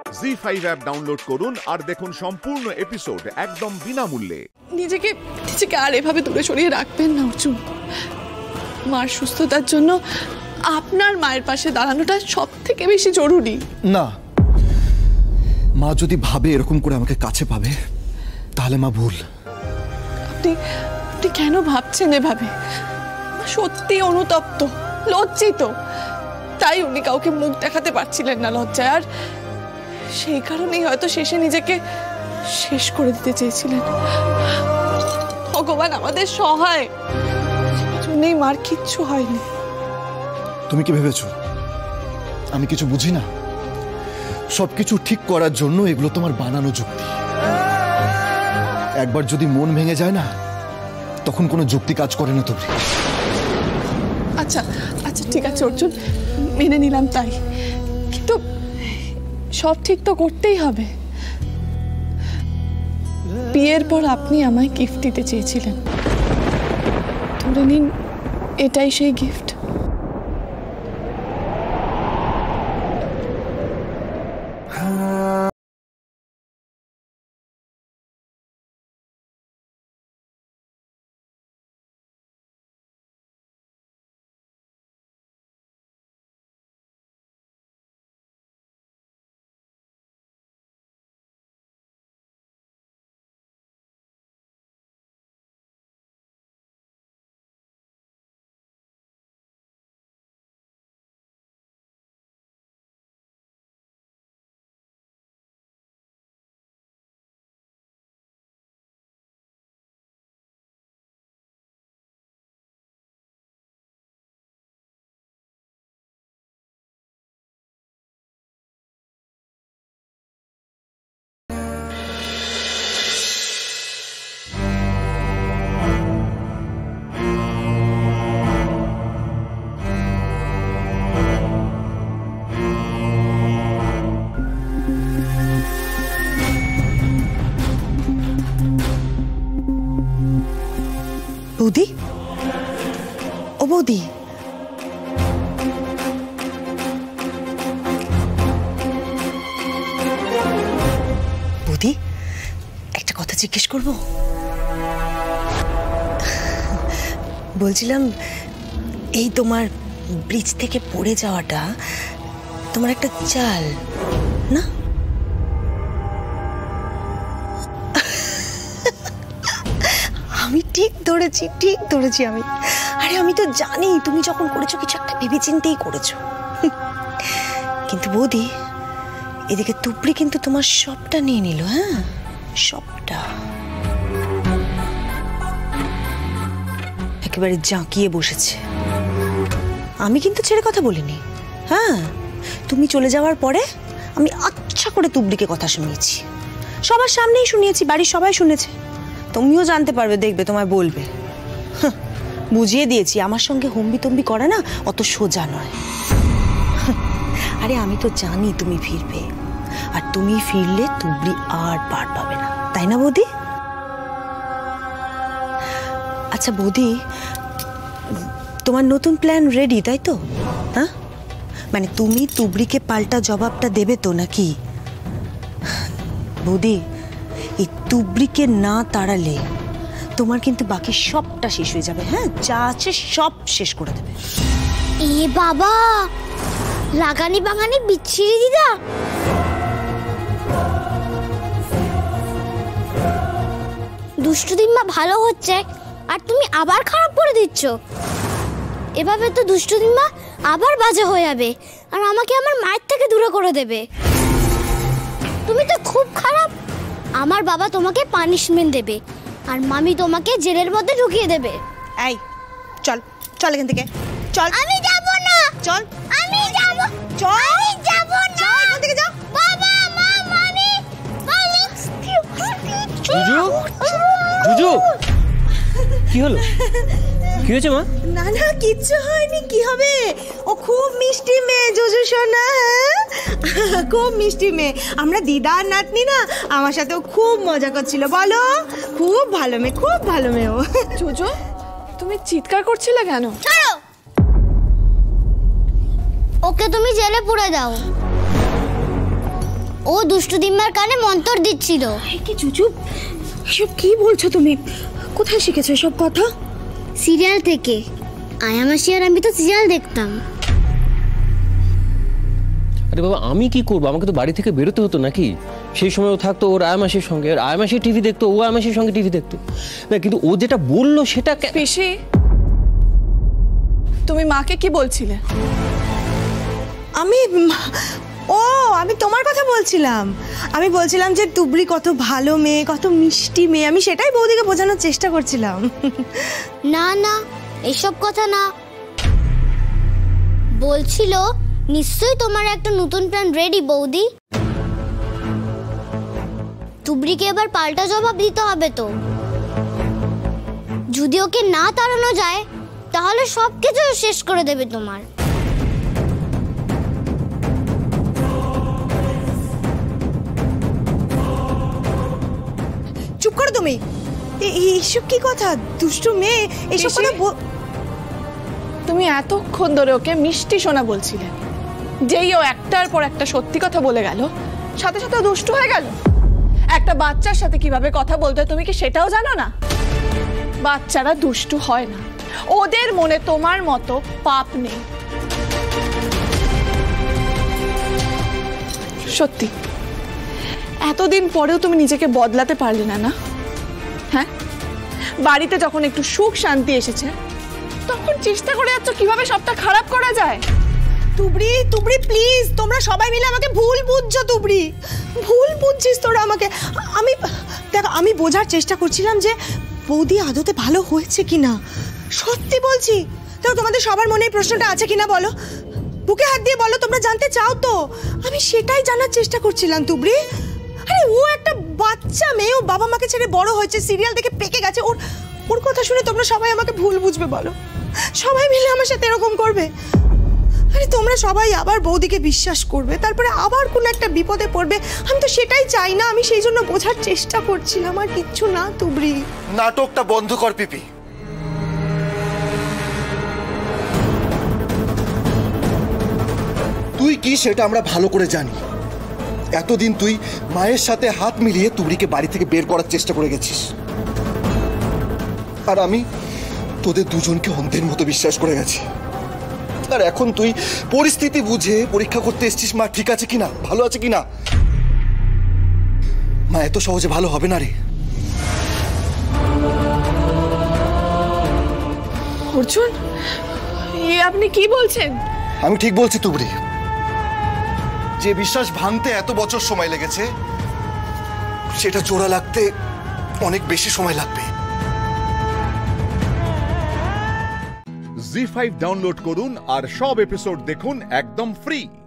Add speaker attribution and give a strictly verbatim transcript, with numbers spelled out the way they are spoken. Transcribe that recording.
Speaker 1: জি five app download করুন আর দেখুন সম্পূর্ণ এপিসোড একদম বিনামূল্যে।
Speaker 2: নিজেকে নিজেকে আর এভাবে দূরে সরিয়ে রাখবেন না অর্জুন। মার সুস্থতার জন্য আপনার মায়ের পাশে দাঁড়ানোটা সব থেকে বেশি জরুরি।
Speaker 3: না, মা যদি ভাবে এরকম করে আমাকে কাছে পাবে তাহলে মা ভুল।
Speaker 2: আপনি আপনি কেন ভাবছেন এভাবে? সত্যি অনুতপ্ত, লজ্জিত, তাই উনি কাউকে মুখ দেখাতে পারছিলেন না লজ্জায়, আর সেই কারণেই হয়তো শেষে নিজেকে শেষ করে দিতে চেয়েছিলেন। ভগবান আমাদের সহায়, সেজন্যই মার কিচ্ছু হয়নি।
Speaker 3: তুমি কি ভেবেছো আমি কিছু বুঝি না? সবকিছু ঠিক করার জন্য এগুলো তোমার বানানো যুক্তি। একবার যদি মন ভেঙে যায় না, তখন কোনো যুক্তি কাজ করে না। তুমি
Speaker 2: আচ্ছা আচ্ছা ঠিক আছে অর্জুন, মেনে নিলাম তাই, কিন্তু সব ঠিক তো করতেই হবে। বিয়ের পর আপনি আমায় গিফট দিতে চেয়েছিলেন, ধরে নিন এটাই সেই গিফট।
Speaker 4: বৌদি, ও বৌদি, বৌদি একটা কথা জিজ্ঞেস করবো? বলছিলাম এই তোমার ব্রিজ থেকে পড়ে যাওয়াটা তোমার একটা চাল না? আমি ঠিক ধরেছি, ঠিক ধরেছি আমি। আরে আমি তো জানি তুমি যখন করেছো কিছু একটা ভেবে চিন্তেই করেছো। কিন্তু বৌদি, এদিকে তুবড়ি কিন্তু তোমার সবটা নিয়ে নিল। হ্যাঁ, সবটা একেবারে জাঁকিয়ে বসেছে। আমি কিন্তু ছেড়ে কথা বলিনি। হ্যাঁ, তুমি চলে যাওয়ার পরে আমি আচ্ছা করে তুবড়িকে কথা শুনিয়েছি, সবার সামনেই শুনিয়েছি, বাড়ির সবাই শুনেছে। তুমিও জানতে পারবে, দেখবে তোমায় বলবে। বুঝিয়ে দিয়েছি আমার সঙ্গে হম্বি তম্বি করা না অত সোজা নয়। আরে আমি তো জানি তুমি ফিরবে, আর তুমি ফিরলে তুবড়ি আর পার পাবে না, তাই না বৌদি? আচ্ছা বৌদি, তোমার নতুন প্ল্যান রেডি তাই তো? হ্যাঁ, মানে তুমি তুবড়িকে পাল্টা জবাবটা দেবে তো নাকি? বৌদি, এই তুবড়িকে না তাড়ালে তোমার কিন্তু বাকি সবটা শেষ হয়ে যাবে। হ্যাঁ, যা আছে সব শেষ করে দেবে।
Speaker 5: এ বাবা, লাগানি বাগানি বিচ্ছিরি দিদা। দুষ্টু দিম্মা ভালো হচ্ছে আর তুমি আবার খারাপ করে দিচ্ছ। এভাবে তো দুষ্টু দিম্মা আবার বাজে হয়ে যাবে আর আমাকে আমার মায়ের থেকে দূরে করে দেবে। তুমি তো খুব খারাপ। আমার বাবা তোমাকে পানিশমেন্ট দেবে আর মামি তোমাকে জেলের মধ্যে ঢুকিয়ে দেবে।
Speaker 4: এই চল চল এখান থেকে, চল।
Speaker 5: আমি যাব না।
Speaker 4: চল।
Speaker 5: আমি যাব।
Speaker 4: চল।
Speaker 5: আমি যাব না।
Speaker 4: চল এখান থেকে, যা।
Speaker 5: বাবা, মা, মামি, মামি।
Speaker 6: জুজু, জুজু, কি হলো? কি হয়েছে মা?
Speaker 4: না না, কিচ্ছু হয়নি। কি হবে? ও খুব মিষ্টি মেয়ে জুজু সোনা। খুব মিষ্টি মেয়ে। আমরা দিদা আর নাতনি না, আমার সাথেও খুব মজা করছিল। বলো, খুব ভালো মেয়ে, খুব ভালো মেয়ে ও।
Speaker 2: জুজু, তুমি চিৎকার করছিলে কেন?
Speaker 5: ছাড়ো, ওকে তুমি জেলে পুরে দাও। ও দুষ্টু দিম্মার কানে মন্তর দিচ্ছিল।
Speaker 4: কি চুচুপ, এসব কি বলছো তুমি? কোথায় শিখেছো এসব কথা?
Speaker 5: সিরিয়াল থেকে। আয়া মাসি আর আমি তো সিরিয়াল দেখতাম।
Speaker 6: আরে বাবা, আমি কি করবো? আমাকে তো বাড়ি থেকে বেরোতে হতো নাকি? সেই সময় ও থাকতো ওর আয়া মাসির সঙ্গে, আর আয়া মাসি টিভি দেখতো, ও আয়া মাসির সঙ্গে টিভি দেখতো না। কিন্তু ও যেটা বললো সেটা কে-
Speaker 2: পিসি, তুমি মাকে কি বলছিলে?
Speaker 4: আমি ও আমি তোমার কথা বলছিলাম। আমি বলছিলাম যে তুবড়ি কত ভালো মেয়ে, কত মিষ্টি মেয়ে। আমি সেটাই বৌদিকে বোঝানোর চেষ্টা করছিলাম।
Speaker 5: না না, এসব কথা না। বলছিল নিশ্চয়ই তোমার একটা নতুন প্ল্যান রেডি বৌদি। তুবড়িকে এবার পাল্টা জবাব দিতে হবে তো। যদি ওকে না তাড়ানো যায় তাহলে সবকিছু শেষ করে দেবে তোমার।
Speaker 4: চুপ করো তুমি। এ- এইসব কি কথা? দুষ্টু মেয়ে এসব
Speaker 2: পিসি?
Speaker 4: কথা বল-
Speaker 2: তুমি এতক্ষণ ধরে ওকে মিষ্টি সোনা বলছিলে, যেই ও একটার পর একটা সত্যি কথা বলে গেল, সাথে সাথে ও দুষ্টু হয়ে গেল। একটা বাচ্চার সাথে কিভাবে কথা বলতে হয় তুমি কি সেটাও জানো না? বাচ্চারা দুষ্টু হয় না, ওদের মনে তোমার মতো পাপ নেই। সত্যি এতদিন পরেও তুমি নিজেকে বদলাতে পারলে না না? হ্যাঁ, বাড়িতে যখন একটু সুখ শান্তি এসেছে তখন চেষ্টা করে যাচ্ছ কিভাবে সবটা খারাপ করা যায়।
Speaker 4: তুবড়ি তুবড়ি প্লিজ, তোমরা সবাই মিলে আমাকে ভুল বুঝছো। তুবড়ি ভুল বুঝছিস তোরা আমাকে। আমি দেখো, আমি বোঝার চেষ্টা করছিলাম যে বৌদি আদতে ভালো হয়েছে কিনা। সত্যি বলছি। তো তোমাদের সবার মনে এই প্রশ্নটা আছে কিনা বলো, বুকে হাত দিয়ে বলো। তোমরা জানতে চাও তো? আমি সেটাই জানার চেষ্টা করছিলাম। তুবড়ি, আরে ও একটা বাচ্চা মেয়ে, ও বাবা মাকে ছেড়ে বড় হয়েছে, সিরিয়াল দেখে পেকে গেছে। ওর ওর কথা শুনে তোমরা সবাই আমাকে ভুল বুঝবে বলো? সবাই মিলে আমার সাথে এরকম করবে? আরে তোমরা সবাই আবার বৌদিকে বিশ্বাস করবে, তারপরে আবার কোন একটা বিপদে পড়বে। আমি তো সেটাই চাই না। আমি সেই জন্য বোঝার চেষ্টা করছিলাম, আর কিচ্ছু না। তুবড়ি,
Speaker 3: নাটকটা বন্ধ কর পিপি। তুই কি সেটা আমরা ভালো করে জানি। এতদিন তুই মায়ের সাথে হাত মিলিয়ে তুবড়িকে বাড়ি থেকে বের করার চেষ্টা করে গেছিস, আর আমি তোদের দুজনকে অন্ধের মতো বিশ্বাস করে গেছি। আর এখন তুই পরিস্থিতি বুঝে পরীক্ষা করতে এসেছিস মা ঠিক আছে কিনা, ভালো আছে কিনা। মা এত সহজে ভালো হবে না রে।
Speaker 2: অর্জুন, এ আপনি কি বলছেন?
Speaker 3: আমি ঠিক বলছি তুবড়ি। যে বিশ্বাস ভাঙতে এত বছর সময় লেগেছে, সেটা জোড়া লাগতে অনেক বেশি সময় লাগবে।
Speaker 1: জি ফাইভ ডাউনলোড করুন আর সব এপিসোড দেখুন একদম ফ্রি।